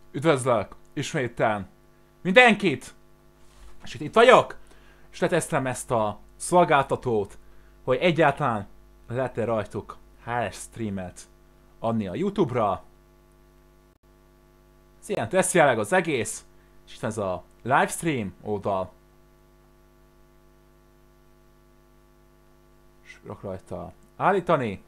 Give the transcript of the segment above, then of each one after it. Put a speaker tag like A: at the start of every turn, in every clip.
A: Üdvözlök ismételten mindenkit! És itt vagyok, és letesztem ezt a szolgáltatót, hogy egyáltalán lehet-e rajtuk HLS streamet adni a YouTube-ra. Ez ilyen teszi jelenleg az egész, és itt ez a livestream oldal. És tudok rajta állítani.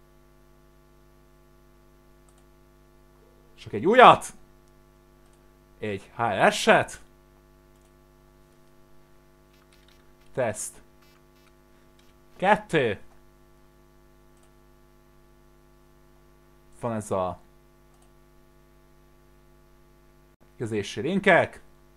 A: Csak egy újat! Egy HLS-et. Teszt. 2. Van ez a közési linkek.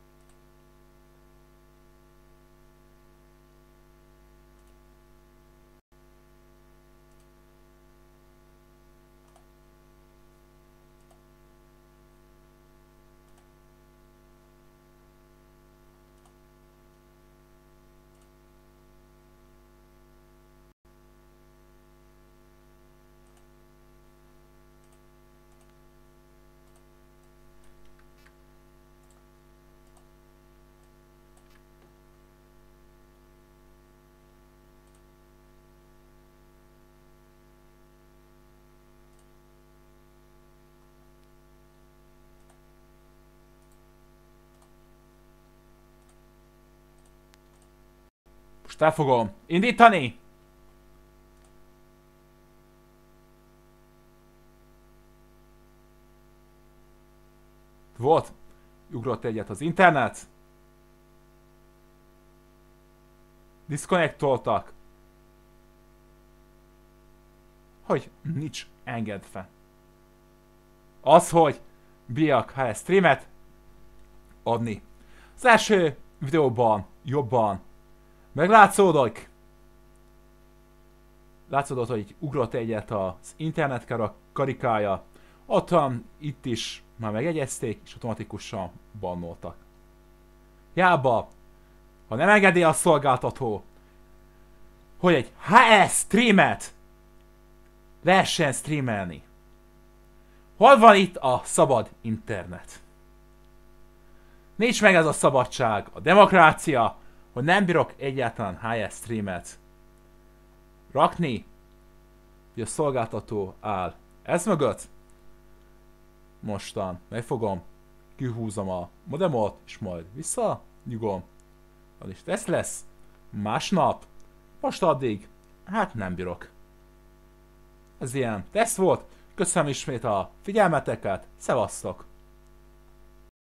A: Most el fogom indítani. Volt. Ugrott egyet az internet. Disconnectoltak. Hogy nincs engedve. Az, hogy bírjak HLS streamet adni. Az első videóban jobban meglátszódott. Látszódott, hogy ugrott egyet az internet karikája. Ott itt is már megjegyezték, és automatikusan bannoltak. Hiába, ha nem engedi a szolgáltató, hogy egy HLS streamet lehessen streamelni. Hol van itt a szabad internet? Nincs meg ez a szabadság, a demokrácia, hogy nem bírok egyáltalán HLS streamet rakni, hogy a szolgáltató áll ez mögött. Mostan megfogom, kihúzom a modemot, és majd visszanyugom. Az is teszt lesz. Másnap. Most addig, hát nem bírok. Ez ilyen teszt volt. Köszönöm ismét a figyelmeteket. Szevasztok!